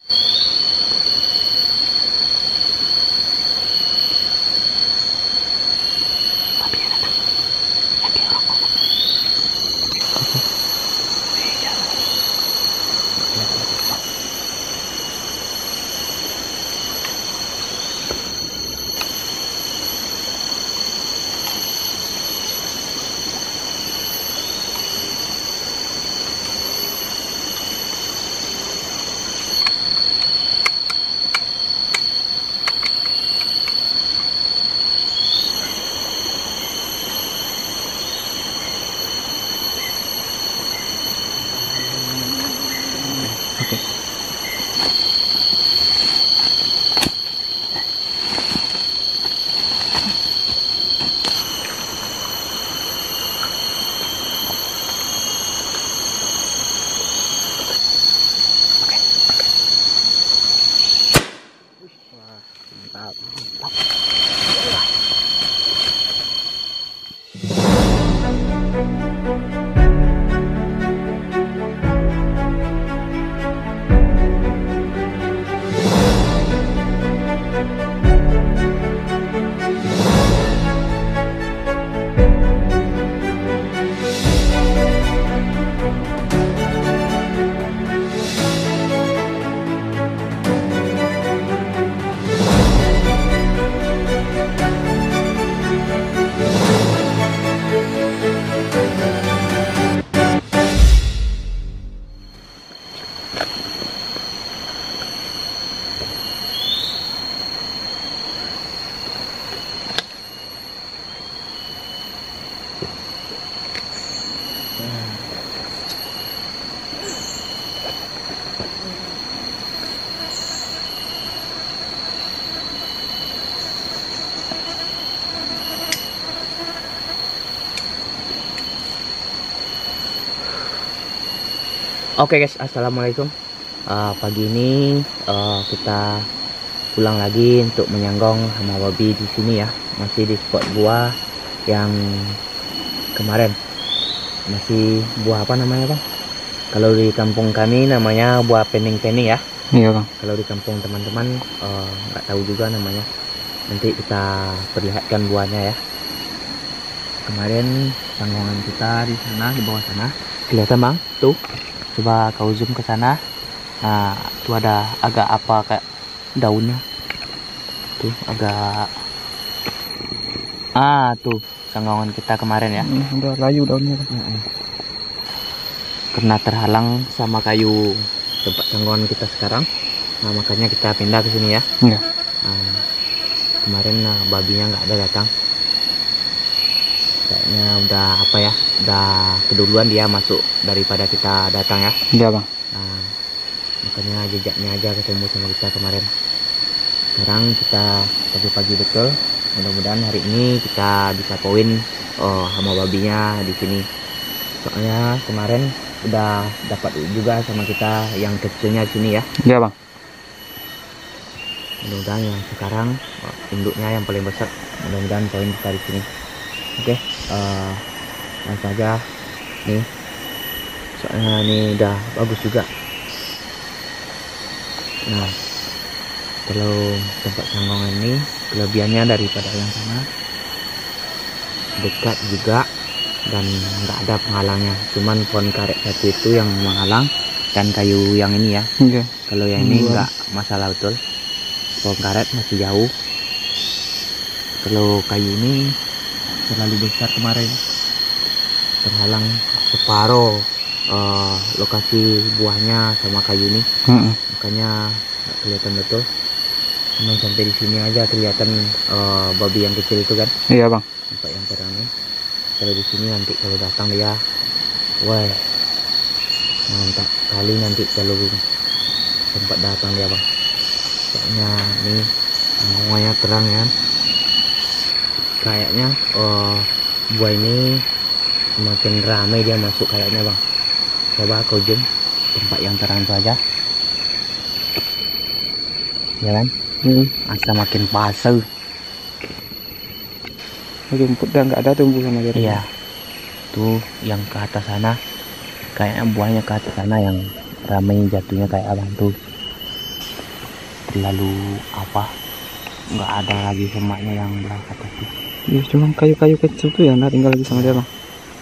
Oke guys, assalamualaikum. Pagi ini kita pulang lagi untuk menyanggong hama babi di sini ya. Masih di spot buah yang kemarin. Masih buah apa namanya bang? Kalau di kampung kami namanya buah pening-pening ya. Iya bang. Kalau di kampung teman-teman nggak tahu juga namanya. Nanti kita perlihatkan buahnya ya. Kemarin sanggongan kita di sana, di bawah sana. Kelihatan bang? Tuh. Coba kau zoom ke sana. Nah, itu ada agak apa kayak daunnya. Tuh agak tuh sanggongan kita kemarin ya. Udah layu daunnya. Karena terhalang sama kayu tempat sanggongan kita sekarang. Nah, makanya kita pindah ke sini ya. Iya. Nah, kemarin babinya nggak ada datang. Kayaknya udah apa ya, udah keduluan dia masuk daripada kita datang ya. Iya bang. Nah, makanya jejaknya aja ketemu sama kita kemarin. Sekarang kita pagi-pagi betul. Mudah-mudahan hari ini kita bisa poin hama babinya di sini. Soalnya kemarin udah dapat juga sama kita yang kecilnya di sini ya. Iya bang. Mudah-mudahan yang sekarang induknya yang paling besar. Mudah-mudahan poin kita di sini. Oke, langsung aja nih. Soalnya ini udah bagus juga. Nah, kalau tempat sanggongan ini kelebihannya daripada yang sana, dekat juga dan nggak ada penghalangnya. Cuman pohon karet satu itu yang menghalang dan kayu yang ini ya. Iya. Kalau yang ini nggak masalah betul. Pohon karet masih jauh. Kalau kayu ini terlalu besar kemarin, terhalang separuh lokasi buahnya sama kayu ini. Makanya nggak kelihatan betul. Cuman sampai di sini aja kelihatan babi yang kecil itu kan. Iya bang. Tempat yang terang nih. Kalau di sini nanti kalau datang dia, wah mantap kali nanti kalau tempat datang dia bang. Soalnya ini semuanya terang ya. Kayaknya buah ini semakin ramai dia masuk kayaknya bang. Coba kau zoom tempat yang terang itu aja ya kan. Asa makin pasal. Rumput udah nggak ada tumbuh sama dia. Iya, tuh yang ke atas sana kayaknya buahnya ke atas sana yang ramai jatuhnya kayak abang tuh. terlalu apa, nggak ada lagi semaknya yang berangkat tadi. Ya, cuma kayu-kayu kecil tuh yang tinggal lagi sama dia bang.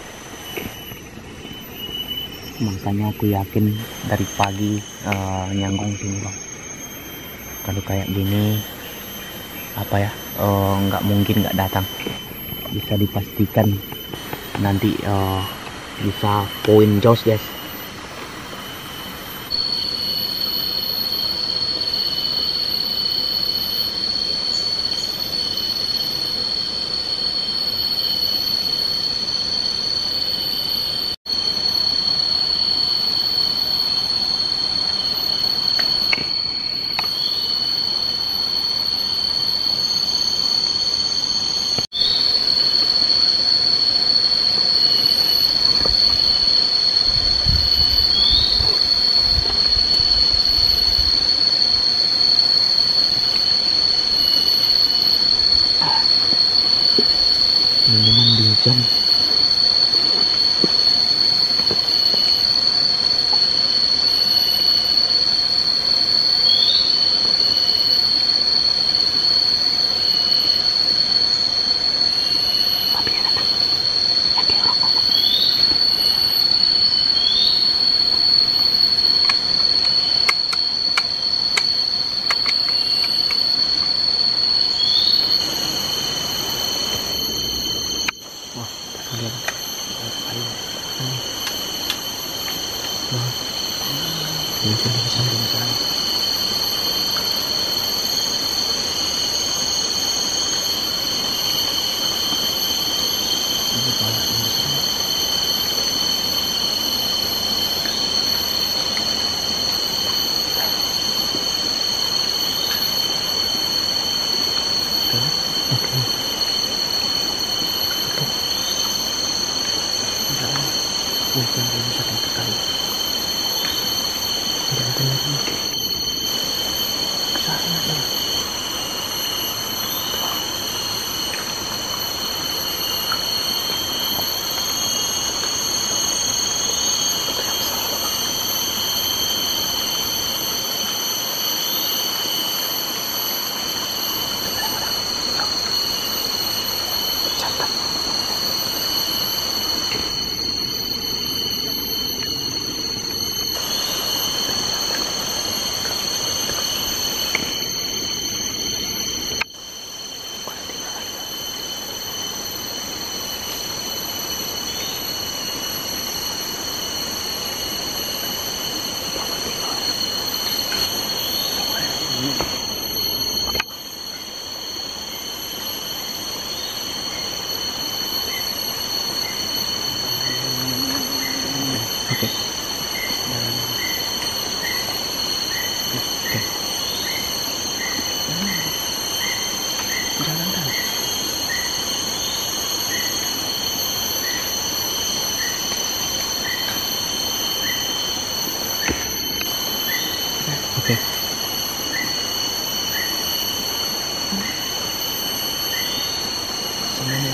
Makanya aku yakin dari pagi nyanggung sini bang. Kalau kayak gini apa ya, nggak mungkin nggak datang, bisa dipastikan nanti bisa poin jos guys. Minuman 2 jam. Tapi ya datang. Ya kayak orang ngomong. Wah, lihat. Ayo. Wah. Ini sudah sampai sana. Ini pala ini sana. Oke. Bukan ini sakit sekali. Tidak ada lagi. Kesana ya. Catat. Oke. Oke. Jalan kan? Oke. Semuanya.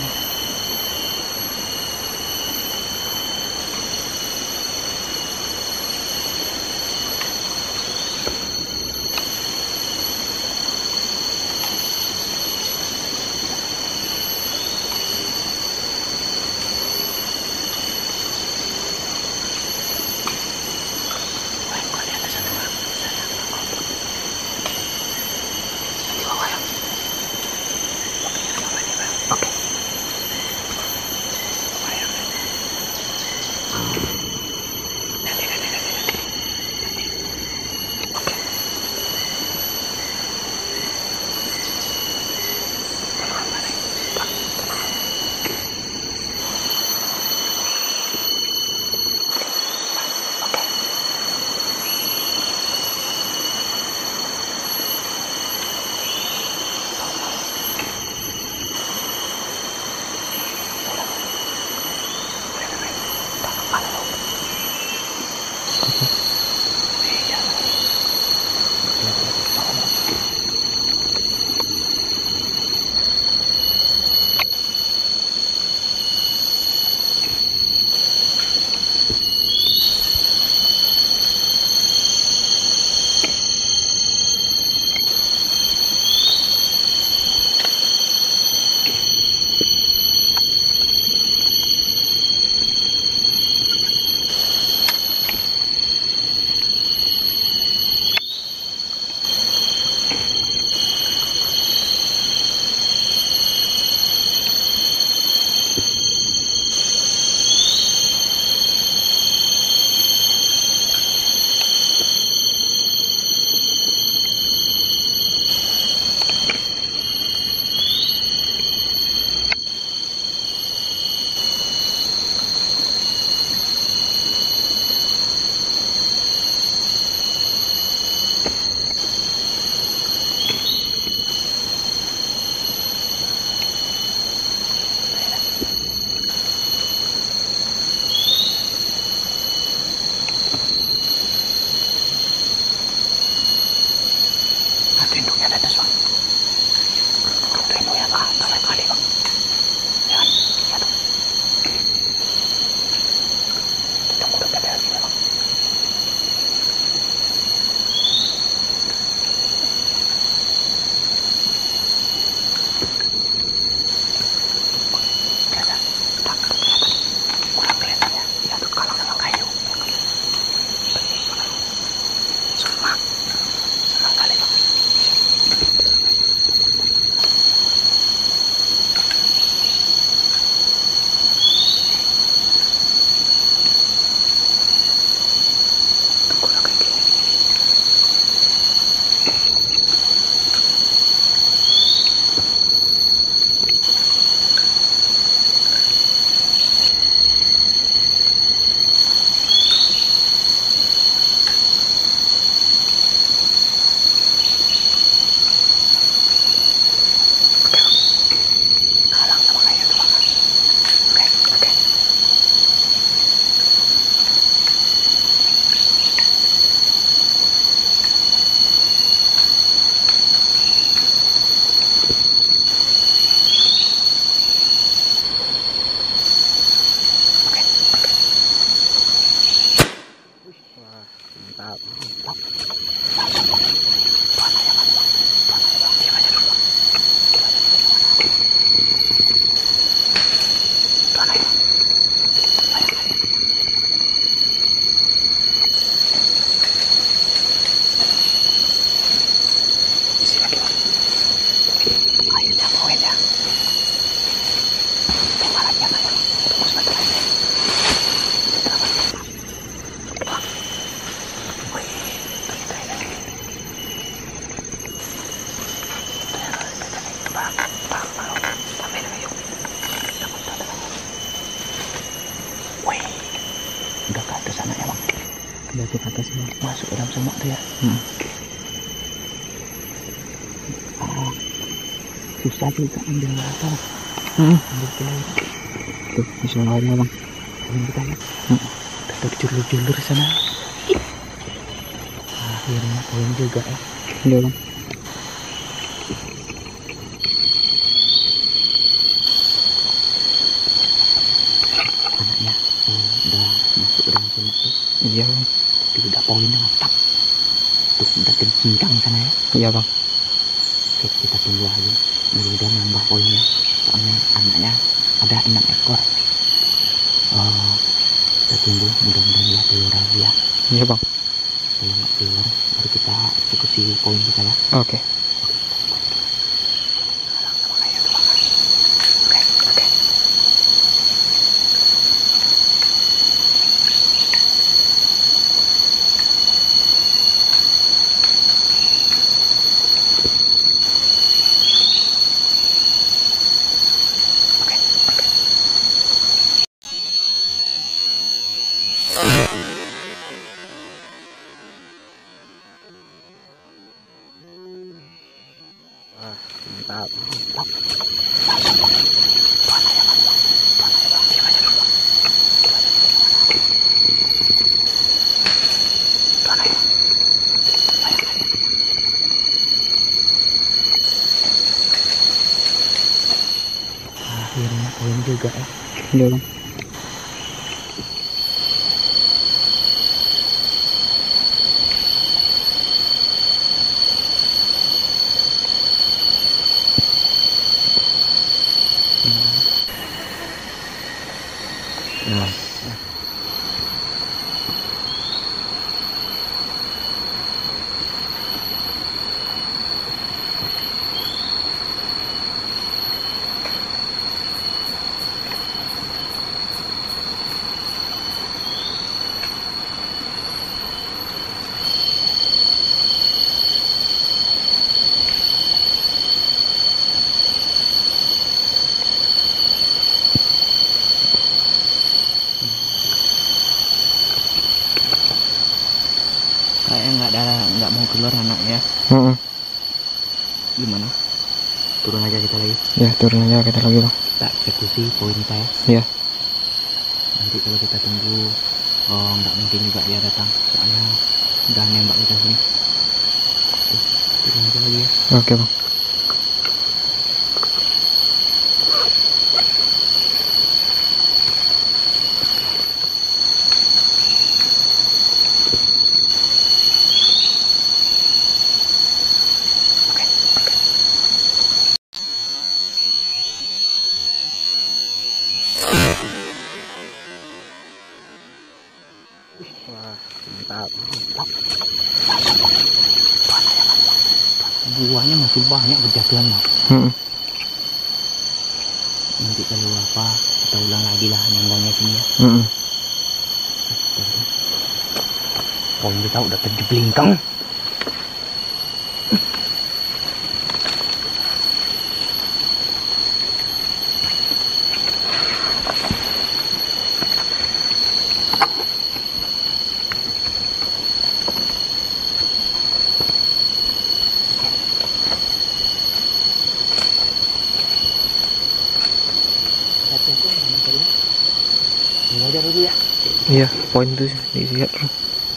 Wah, kok ada sana bang? Saya nggak mau. Wih, udah ke atas sana ya bang. Udah ke atas bang. Masuk ke dalam semak tuh ya. Susah juga ambil apa. Ambil telur. Tuh, bisa lari bang. Ambil kita ya. Kita julur-julur sana. Akhirnya poin juga ya. Iya bang. Anaknya udah masuk ke dalam semak tuh. Iya bang. Tapi udah poinnya mantap. Tuh udah tercincang sana ya. Iya bang. Oke, kita tunggu lagi. Mudah-mudahan nambah poinnya. Soalnya anaknya ada 6 ekor. Kita tunggu, mudah-mudahan dia telur lagi ya. Iya bang. Kalau nggak telur, baru kita eksekusi poin kita ya. Oke. Oke. Mantap. Akhirnya poin juga ya. Iya bang. Nah, kayaknya nggak mau keluar anaknya. Gimana? Turun aja kita lagi. Ya turun aja kita lagi bang. Kita eksekusi poin kita ya. Iya. Nanti kalau kita tunggu, nggak mungkin juga dia datang. Soalnya udah nembak kita sini. Tuh, turun aja lagi ya. Oke bang. Wah, mantap. Buahnya masih banyak berjatuhan bang. Nanti kalau apa kita ulang lagi lah nyanggongnya sini ya. Poin kita udah terjeblingkang. Ini aja dulu ya. Iya, poin tuh dilihat bro.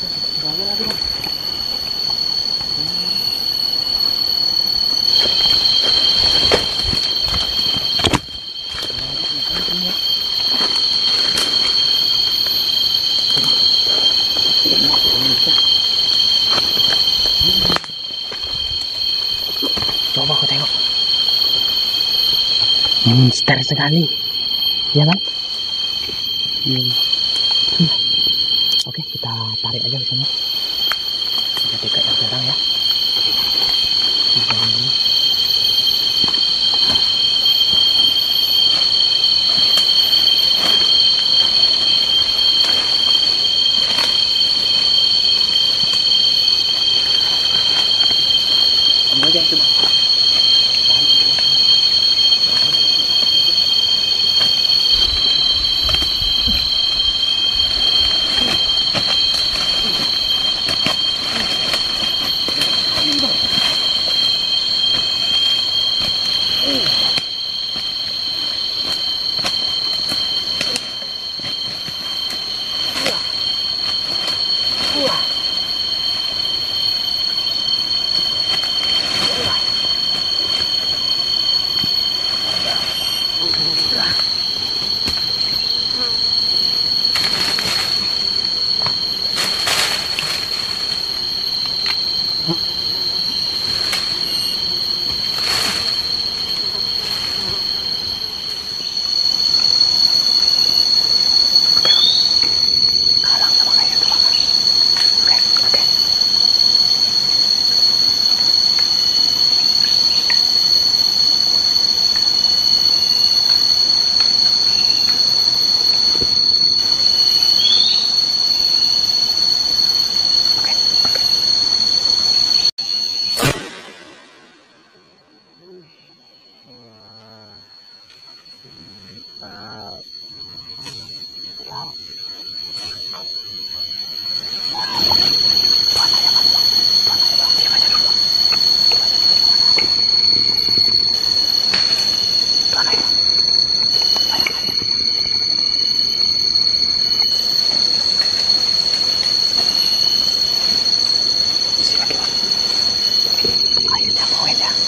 Coba kau tengok. Monster sekali. Ya kan? Oke, kita tarik aja ke sana. Kita dekat yang sekarang ya. Jangan dulu. Ambil aja coba. Tarik. Tuan ayo. Sini lagi, Bang. Ayo dah, bawain dah.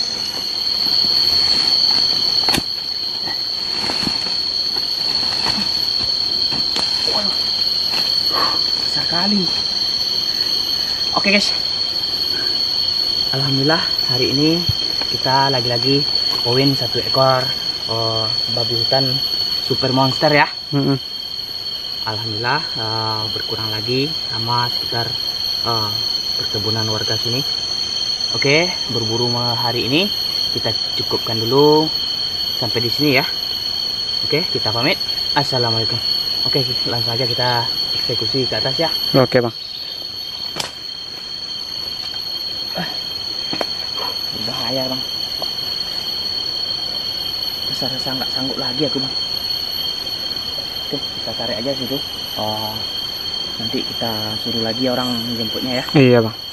Waduh, besar kali. Oke guys, alhamdulillah hari ini kita lagi-lagi poin 1 ekor babi hutan super monster ya. Alhamdulillah berkurang lagi sama sekitar perkebunan warga sini. Oke, berburu hari ini kita cukupkan dulu sampai di sini ya. Oke, kita pamit. Assalamualaikum. Oke, langsung aja kita eksekusi ke atas ya. Oke bang. Bahaya bang. Rasa-rasa nggak sanggup lagi aku bang. Oke, kita tarik aja situ. Nanti kita suruh lagi orang menjemputnya ya. Iya bang.